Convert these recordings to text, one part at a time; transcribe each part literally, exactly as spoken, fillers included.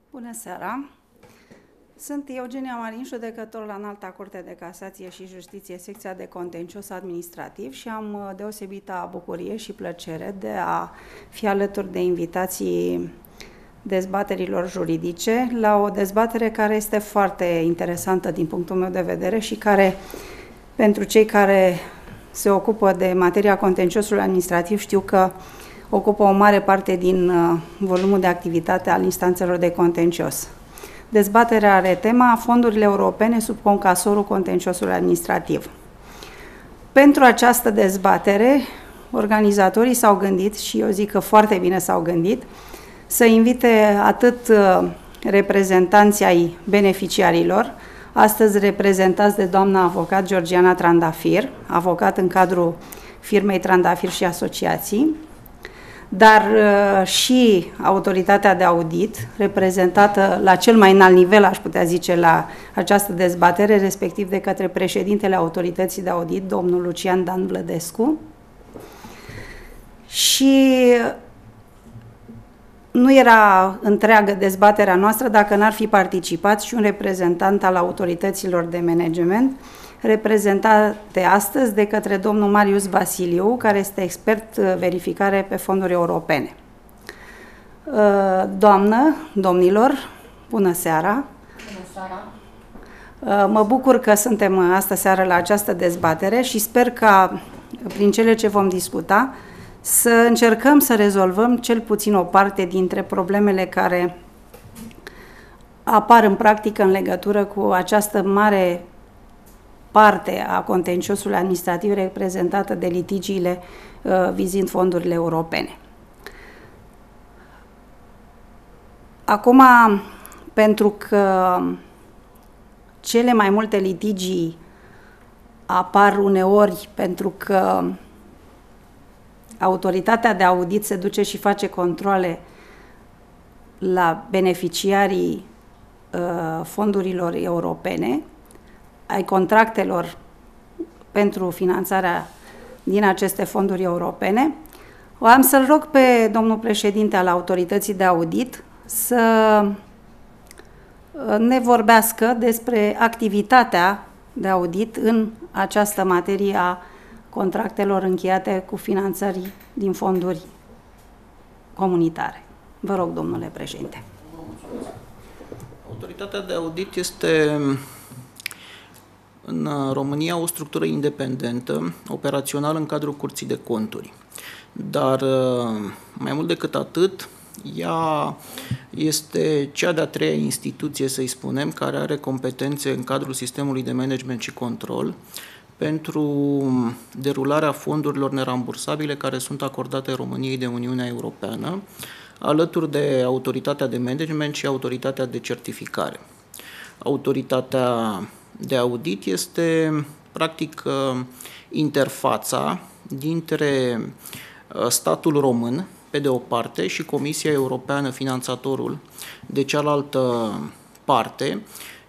Bună seara! Sunt Eugenia Marin, judecător la Înalta Curte de Casație și Justiție, secția de contencios administrativ, și am deosebită bucurie și plăcere de a fi alături de invitații dezbaterilor juridice la o dezbatere care este foarte interesantă din punctul meu de vedere și care, pentru cei care se ocupă de materia contenciosului administrativ, știu că ocupă o mare parte din volumul de activitate al instanțelor de contencios. Dezbaterea are tema fondurile europene sub concasorul contenciosului administrativ. Pentru această dezbatere, organizatorii s-au gândit, și eu zic că foarte bine s-au gândit, să invite atât reprezentanții ai beneficiarilor, astăzi reprezentați de doamna avocat Georgiana Trandafir, avocat în cadrul firmei Trandafir și Asociații, dar uh, și autoritatea de audit, reprezentată la cel mai înalt nivel, aș putea zice, la această dezbatere, respectiv de către președintele autorității de audit, domnul Lucian Dan Vlădescu. Și nu era întreagă dezbaterea noastră dacă n-ar fi participat și un reprezentant al autorităților de management, reprezentate astăzi de către domnul Marius Vasiliu, care este expert verificare pe fonduri europene. Doamnă, domnilor, bună seara! Bună seara! Mă bucur că suntem astă seară la această dezbatere și sper ca, prin cele ce vom discuta, să încercăm să rezolvăm cel puțin o parte dintre problemele care apar în practică în legătură cu această mare parte a contenciosului administrativ reprezentată de litigiile uh, vizând fondurile europene. Acum, pentru că cele mai multe litigii apar uneori pentru că autoritatea de audit se duce și face controle la beneficiarii uh, fondurilor europene, ai contractelor pentru finanțarea din aceste fonduri europene, o am să-l rog pe domnul președinte al autorității de audit să ne vorbească despre activitatea de audit în această materie a contractelor încheiate cu finanțări din fonduri comunitare. Vă rog, domnule președinte. Autoritatea de audit este în România o structură independentă, operațională în cadrul Curții de Conturi. Dar mai mult decât atât, ea este cea de-a treia instituție, să-i spunem, care are competențe în cadrul sistemului de management și control pentru derularea fondurilor nerambursabile care sunt acordate României de Uniunea Europeană, alături de autoritatea de management și autoritatea de certificare. Autoritatea de audit este, practic, interfața dintre statul român, pe de o parte, și Comisia Europeană, finanțatorul, de cealaltă parte,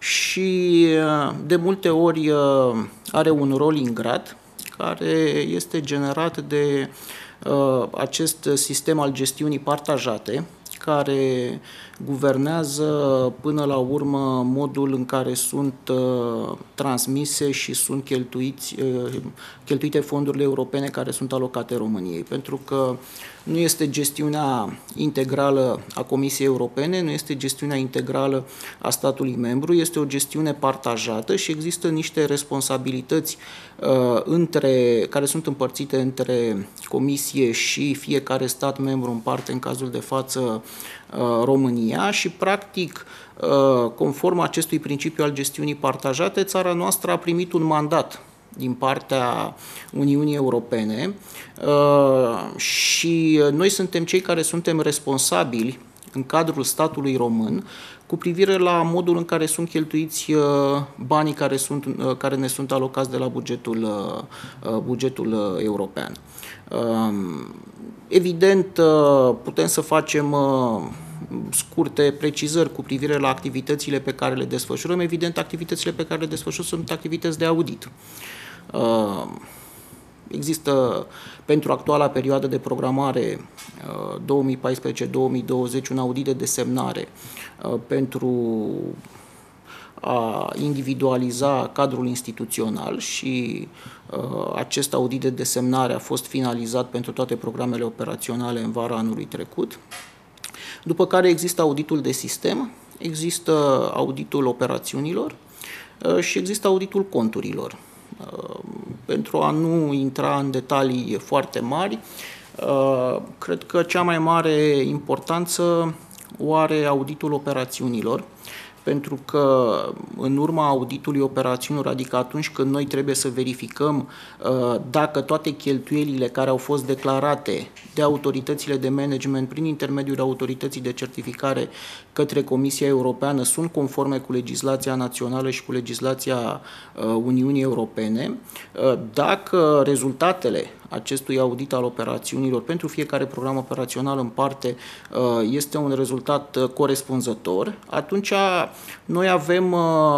și de multe ori are un rol ingrat care este generat de uh, acest sistem al gestiunii partajate, care guvernează până la urmă modul în care sunt uh, transmise și sunt cheltuiți, uh, cheltuite fondurile europene care sunt alocate României. Pentru că nu este gestiunea integrală a Comisiei Europene, nu este gestiunea integrală a statului membru, este o gestiune partajată și există niște responsabilități uh, între, care sunt împărțite între Comisie și fiecare stat membru în parte, în cazul de față uh, România, și practic, uh, conform acestui principiu al gestiunii partajate, țara noastră a primit un mandat din partea Uniunii Europene uh, și noi suntem cei care suntem responsabili în cadrul statului român cu privire la modul în care sunt cheltuiți uh, banii care, sunt, uh, care ne sunt alocați de la bugetul, uh, bugetul uh, european. Uh, evident, uh, putem să facem uh, scurte precizări cu privire la activitățile pe care le desfășurăm. Evident, activitățile pe care le desfășurăm sunt activități de audit. există pentru actuala perioadă de programare două mii paisprezece două mii douăzeci un audit de desemnare pentru a individualiza cadrul instituțional și uh, acest audit de desemnare a fost finalizat pentru toate programele operaționale în vara anului trecut. După care există auditul de sistem, există auditul operațiunilor uh, și există auditul conturilor. Uh, pentru a nu intra în detalii foarte mari, uh, cred că cea mai mare importanță o are auditul operațiunilor, pentru că în urma auditului operațiunilor, adică atunci când noi trebuie să verificăm uh, dacă toate cheltuielile care au fost declarate de autoritățile de management prin intermediul autorității de certificare către Comisia Europeană sunt conforme cu legislația națională și cu legislația uh, Uniunii Europene, uh, dacă rezultatele acestui audit al operațiunilor pentru fiecare program operațional în parte este un rezultat corespunzător, atunci noi avem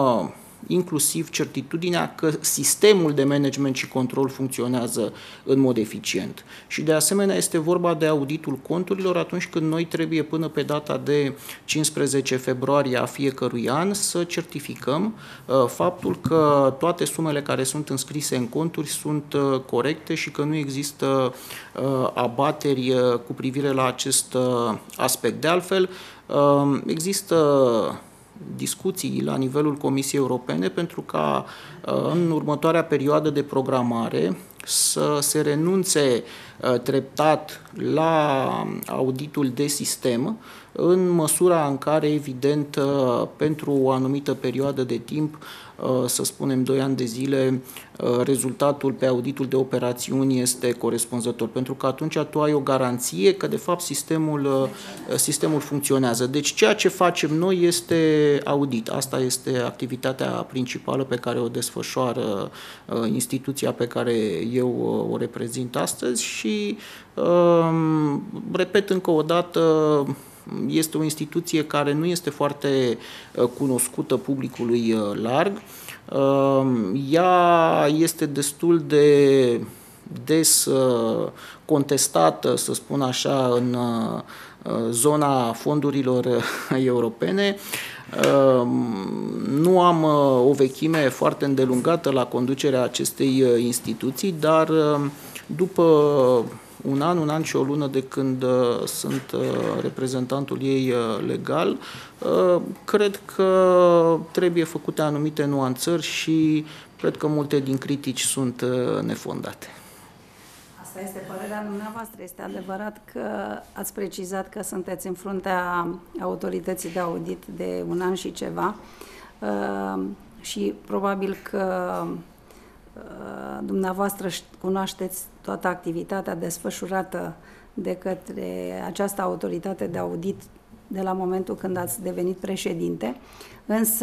inclusiv certitudinea că sistemul de management și control funcționează în mod eficient. Și de asemenea este vorba de auditul conturilor atunci când noi trebuie până pe data de cincisprezece februarie a fiecărui an să certificăm uh, faptul că toate sumele care sunt înscrise în conturi sunt uh, corecte și că nu există uh, abateri uh, cu privire la acest uh, aspect. De altfel, uh, există discuții la nivelul Comisiei Europene pentru ca în următoarea perioadă de programare să se renunțe treptat la auditul de sistem, în măsura în care, evident, pentru o anumită perioadă de timp, să spunem doi ani de zile, rezultatul pe auditul de operațiuni este corespunzător, pentru că atunci tu ai o garanție că, de fapt, sistemul, sistemul funcționează. Deci, ceea ce facem noi este audit. Asta este activitatea principală pe care o desfășoară instituția pe care eu o reprezint astăzi și, repet încă o dată, este o instituție care nu este foarte cunoscută publicului larg. Ea este destul de des contestată, să spun așa, în zona fondurilor europene. Nu am o vechime foarte îndelungată la conducerea acestei instituții, dar după un an, un an și o lună de când uh, sunt uh, reprezentantul ei uh, legal, uh, cred că trebuie făcute anumite nuanțări și cred că multe din critici sunt uh, nefondate. Asta este părerea dumneavoastră. Este adevărat că ați precizat că sunteți în fruntea autorității de audit de un an și ceva uh, și probabil că dumneavoastră cunoașteți toată activitatea desfășurată de către această autoritate de audit de la momentul când ați devenit președinte, însă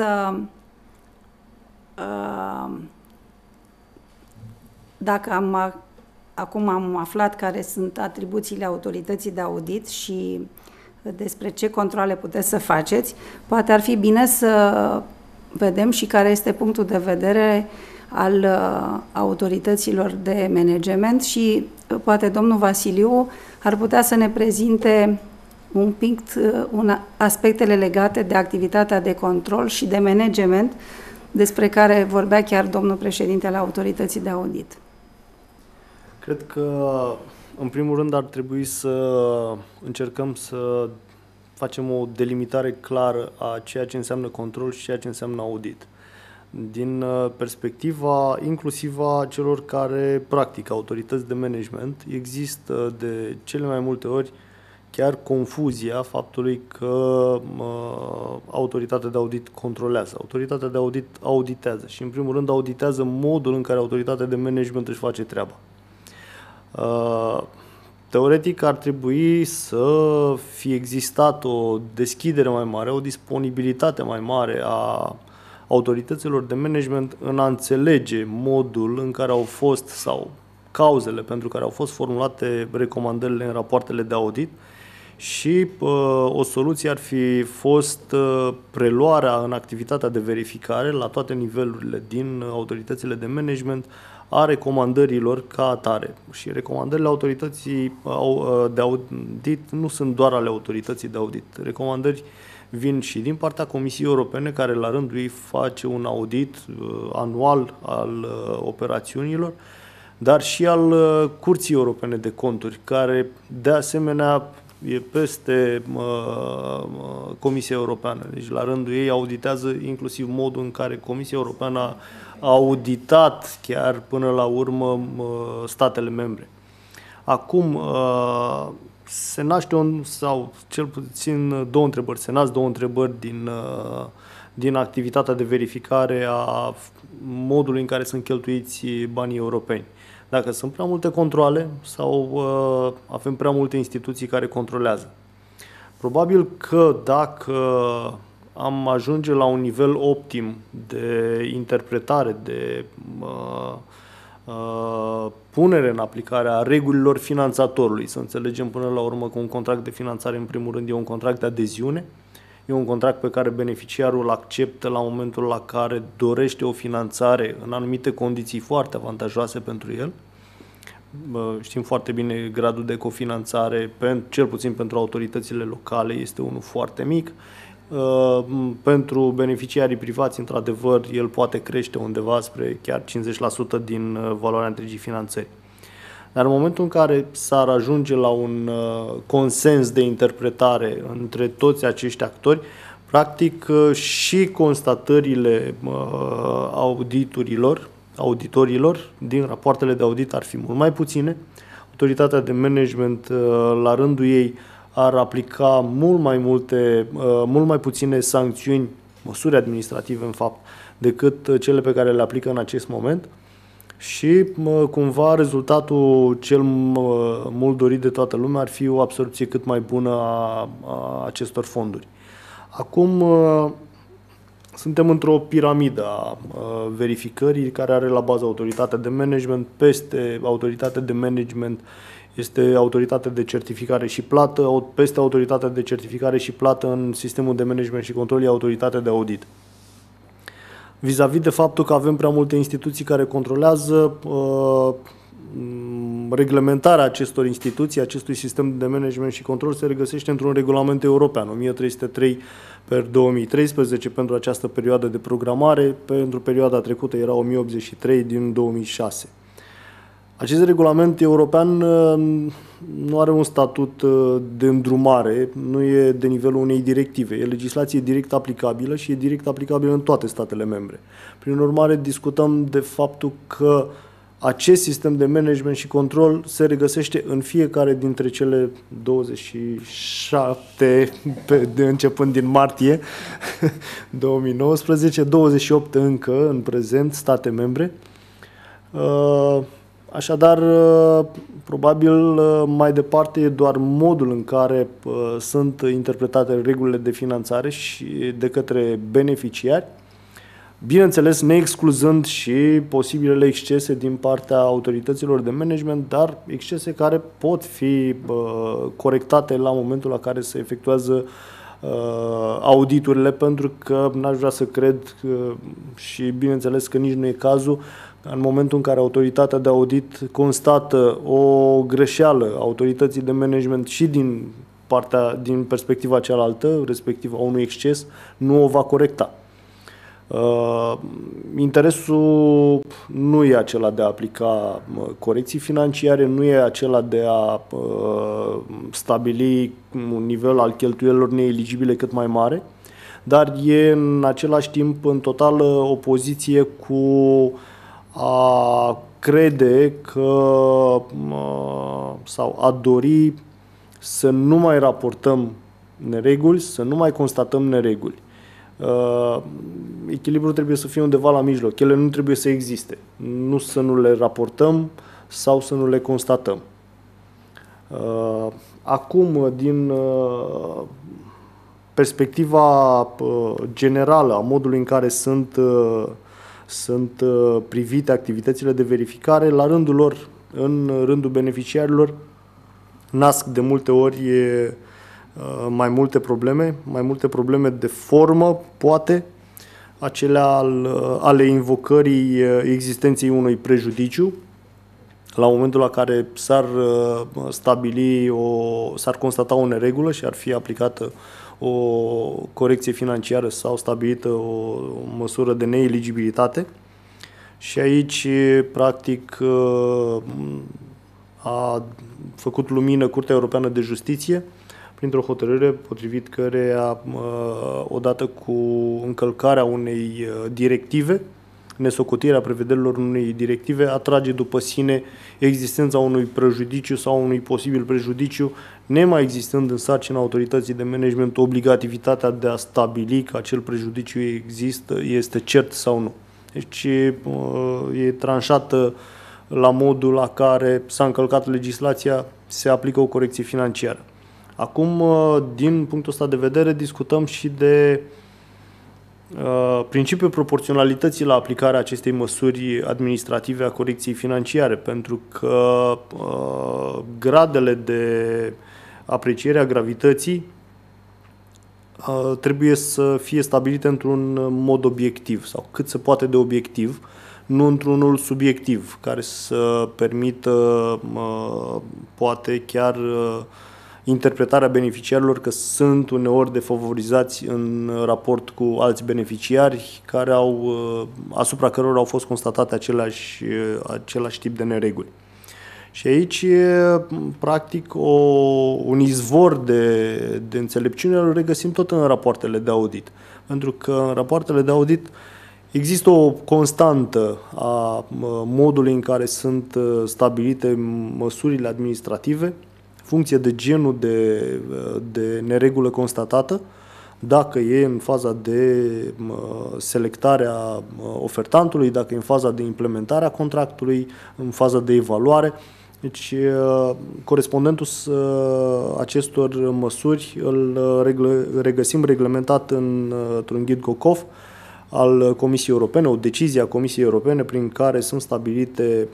dacă am, acum am aflat care sunt atribuțiile autorității de audit și despre ce controale puteți să faceți, poate ar fi bine să vedem și care este punctul de vedere al uh, autorităților de management și uh, poate domnul Vasiliu ar putea să ne prezinte un pic uh, un, aspectele legate de activitatea de control și de management despre care vorbea chiar domnul președinte al autorității de audit. Cred că, în primul rând, ar trebui să încercăm să facem o delimitare clară a ceea ce înseamnă control și ceea ce înseamnă audit. Din perspectiva inclusiv a celor care practică autorități de management, există de cele mai multe ori chiar confuzia faptului că uh, autoritatea de audit controlează. Autoritatea de audit auditează și, în primul rând, auditează modul în care autoritatea de management își face treaba. Uh, teoretic ar trebui să fie existat o deschidere mai mare, o disponibilitate mai mare a autorităților de management în a înțelege modul în care au fost sau cauzele pentru care au fost formulate recomandările în rapoartele de audit și uh, o soluție ar fi fost uh, preluarea în activitatea de verificare la toate nivelurile din autoritățile de management a recomandărilor ca atare. Și recomandările autorității de audit nu sunt doar ale autorității de audit. Recomandări vin și din partea Comisiei Europene, care la rândul ei face un audit anual al operațiunilor, dar și al Curții Europene de Conturi, care de asemenea e peste uh, Comisia Europeană. Deci la rândul ei auditează inclusiv modul în care Comisia Europeană a auditat chiar până la urmă uh, statele membre. Acum uh, se naște un, sau cel puțin două întrebări, se nasc două întrebări din, uh, din activitatea de verificare a modului în care sunt cheltuiți banii europeni. Dacă sunt prea multe controale sau uh, avem prea multe instituții care controlează. Probabil că dacă am ajunge la un nivel optim de interpretare, de uh, uh, punere în aplicare a regulilor finanțatorului, să înțelegem până la urmă că un contract de finanțare în primul rând e un contract de adeziune, e un contract pe care beneficiarul îl acceptă la momentul la care dorește o finanțare în anumite condiții foarte avantajoase pentru el. Știm foarte bine, gradul de cofinanțare, cel puțin pentru autoritățile locale, este unul foarte mic. Pentru beneficiarii privați, într-adevăr, el poate crește undeva spre chiar cincizeci la sută din valoarea întregii finanțări. Dar în momentul în care s-ar ajunge la un consens de interpretare între toți acești actori, practic și constatările auditurilor, auditorilor din rapoartele de audit ar fi mult mai puține. Autoritatea de management, la rândul ei, ar aplica mult mai multe, mult mai puține sancțiuni, măsuri administrative în fapt, decât cele pe care le aplică în acest moment. Și cumva rezultatul cel mult dorit de toată lumea ar fi o absorbție cât mai bună a, a acestor fonduri. Acum suntem într-o piramidă a verificării care are la bază autoritatea de management. Peste autoritatea de management este autoritatea de certificare și plată, peste autoritatea de certificare și plată în sistemul de management și control e autoritatea de audit. Vis-a-vis de faptul că avem prea multe instituții care controlează, uh, reglementarea acestor instituții, acestui sistem de management și control se regăsește într-un regulament european, o mie trei sute trei pe două mii treisprezece pentru această perioadă de programare, pentru perioada trecută era o mie optzeci și trei din două mii șase. Acest regulament european nu are un statut de îndrumare, nu e de nivelul unei directive. E legislație direct aplicabilă și e direct aplicabilă în toate statele membre. Prin urmare, discutăm de faptul că acest sistem de management și control se regăsește în fiecare dintre cele douăzeci și șapte, de începând din martie două mii nouăsprezece, douăzeci și opt încă în prezent state membre. Așadar, probabil mai departe e doar modul în care sunt interpretate regulile de finanțare și de către beneficiari, bineînțeles neexcluzând și posibilele excese din partea autorităților de management, dar excese care pot fi corectate la momentul la care se efectuează auditurile, pentru că n-aș vrea să cred și bineînțeles că nici nu e cazul în momentul în care autoritatea de audit constată o greșeală autorității de management și din partea, din perspectiva cealaltă, respectiv a unui exces, nu o va corecta. Uh, interesul nu e acela de a aplica corecții financiare, nu e acela de a uh, stabili un nivel al cheltuielilor neeligibile cât mai mare, dar e în același timp în totală opoziție cu a crede că sau a dori să nu mai raportăm nereguli, să nu mai constatăm nereguli. Echilibrul trebuie să fie undeva la mijloc. Ele nu trebuie să existe. Nu să nu le raportăm sau să nu le constatăm. Acum, din perspectiva generală a modului în care sunt sunt privite activitățile de verificare, la rândul lor, în rândul beneficiarilor, nasc de multe ori mai multe probleme, mai multe probleme de formă, poate, acelea al, ale invocării existenței unui prejudiciu, la momentul la care s-ar stabili, o, s-ar constata o neregulă și ar fi aplicată o corecție financiară sau stabilită o măsură de neeligibilitate. Și aici, practic, a făcut lumină Curtea Europeană de Justiție printr-o hotărâre potrivit căreia, odată cu încălcarea unei directive, nesocotirea prevederilor unei directive, atrage după sine existența unui prejudiciu sau unui posibil prejudiciu, nemai existând în sarcina autorității de management obligativitatea de a stabili că acel prejudiciu există, este cert sau nu. Deci e tranșată la modul la care s-a încălcat legislația, se aplică o corecție financiară. Acum, din punctul ăsta de vedere, discutăm și de uh, principiul proporționalității la aplicarea acestei măsuri administrative a corecției financiare, pentru că uh, gradele de apreciere a gravității uh, trebuie să fie stabilite într-un mod obiectiv sau cât se poate de obiectiv, nu într-unul subiectiv, care să permită, uh, poate chiar uh, interpretarea beneficiarilor că sunt uneori defavorizați în raport cu alți beneficiari care au, asupra cărora au fost constatate același, același tip de nereguli. Și aici, practic, o, un izvor de, de înțelepciune îl regăsim tot în rapoartele de audit. Pentru că în rapoartele de audit există o constantă a modului în care sunt stabilite măsurile administrative, funcție de genul de, de neregulă constatată, dacă e în faza de selectare a ofertantului, dacă e în faza de implementare a contractului, în faza de evaluare. Deci, corespondentul acestor măsuri îl regăsim reglementat într-un ghid GOCOF al Comisiei Europene, o decizie a Comisiei Europene prin care sunt stabilite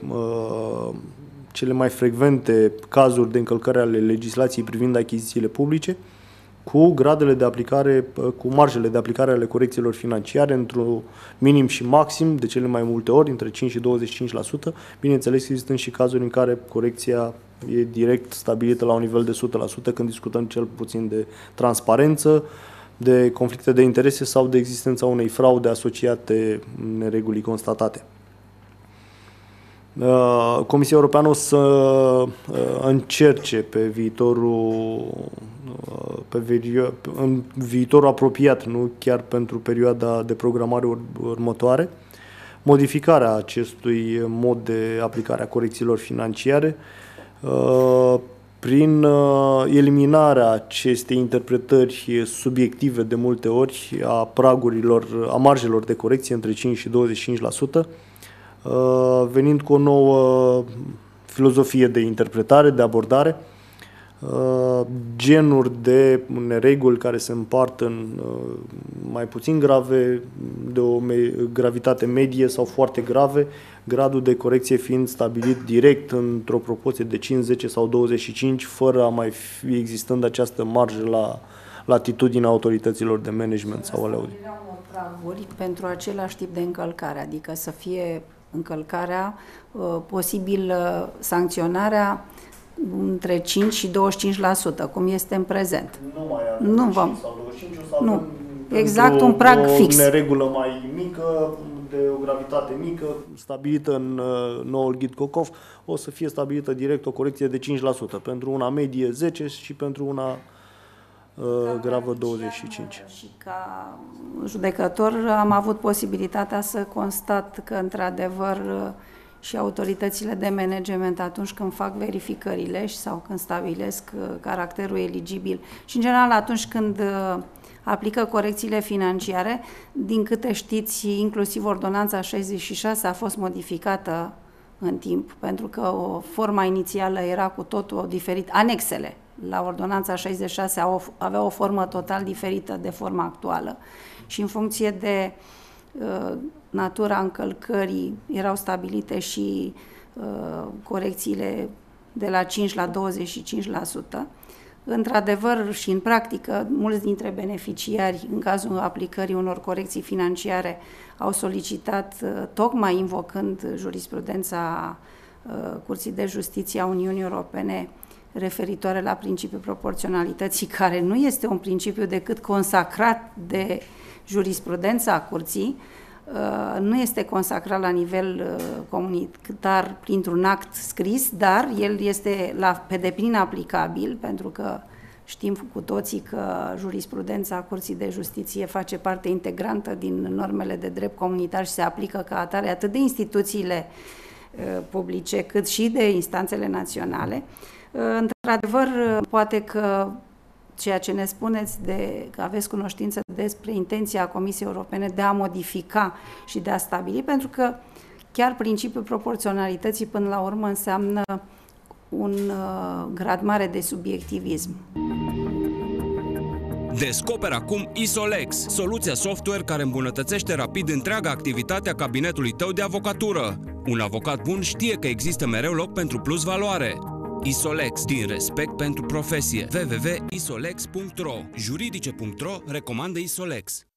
cele mai frecvente cazuri de încălcare ale legislației privind achizițiile publice, cu gradele de aplicare, cu marjele de aplicare ale corecțiilor financiare într-un minim și maxim, de cele mai multe ori, între cinci și douăzeci și cinci la sută. Bineînțeles, există și cazuri în care corecția e direct stabilită la un nivel de o sută la sută, când discutăm cel puțin de transparență, de conflicte de interese sau de existența unei fraude asociate neregulii constatate. Comisia Europeană o să încerce pe viitorul, pe în viitorul apropiat, nu chiar pentru perioada de programare următoare, modificarea acestui mod de aplicare a corecțiilor financiare prin eliminarea acestei interpretări subiective de multe ori a pragurilor, a marjelor de corecție între cinci și douăzeci și cinci la sută, venind cu o nouă filozofie de interpretare, de abordare, genuri de nereguli care se împart în mai puțin grave, de o gravitate medie sau foarte grave, gradul de corecție fiind stabilit direct într-o proporție de cinci, zece sau douăzeci și cinci, fără a mai fi existând această marjă la latitudinea autorităților de management sau ale audit. Praguri pentru același tip de încălcare, adică să fie încălcarea, posibil sancționarea între cinci și douăzeci și cinci la sută, cum este în prezent. Nu mai are nu vom. sau douăzeci și cinci, o să nu. avem exact un prag o fix. O neregulă mai mică, de o gravitate mică, stabilită în uh, noul ghid GOCOF, o să fie stabilită direct o corecție de cinci la sută, pentru una medie zece și pentru una uh, gravă douăzeci și cinci. Și ca judecător am avut posibilitatea să constat că, într-adevăr, și autoritățile de management, atunci când fac verificările sau când stabilesc caracterul eligibil și, în general, atunci când aplică corecțiile financiare, din câte știți, inclusiv ordonanța șaizeci și șase a fost modificată în timp, pentru că o forma inițială era cu totul diferită. Anexele la ordonanța șaizeci și șase avea o formă total diferită de forma actuală și, în funcție de uh, natura încălcării, erau stabilite și uh, corecțiile de la cinci la douăzeci și cinci la sută. Într-adevăr și în practică, mulți dintre beneficiari, în cazul aplicării unor corecții financiare, au solicitat, tocmai invocând jurisprudența Curții de Justiție a Uniunii Europene referitoare la principiul proporționalității, care nu este un principiu decât consacrat de jurisprudența Curții, nu este consacrat la nivel comunitar printr-un act scris, dar el este la, pe deplin aplicabil, pentru că știm cu toții că jurisprudența Curții de Justiție face parte integrantă din normele de drept comunitar și se aplică ca atare atât de instituțiile publice cât și de instanțele naționale. Într-adevăr, poate că ceea ce ne spuneți, de, că aveți cunoștință despre intenția Comisiei Europene de a modifica și de a stabili, pentru că chiar principiul proporționalității până la urmă înseamnă un uh, grad mare de subiectivism. Descoperă acum Isolex, soluția software care îmbunătățește rapid întreaga activitate a cabinetului tău de avocatură. Un avocat bun știe că există mereu loc pentru plus valoare. Isolex, din respect pentru profesie. w w w punct isolex punct ro Juridice punct ro recomandă Isolex.